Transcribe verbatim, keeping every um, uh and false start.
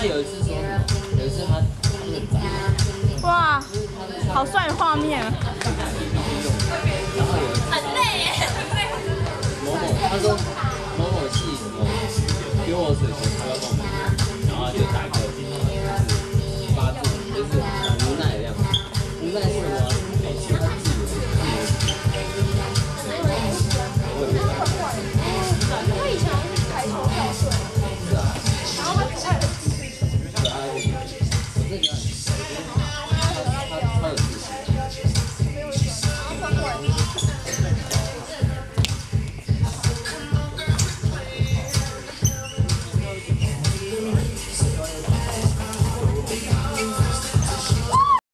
有一次说什么？有一次他他不是很宅， 哇，好帅的画面啊！ 然后有一次很累耶，很累。 某某他说某某系什么给我水球，他要帮我们，然后他就打一个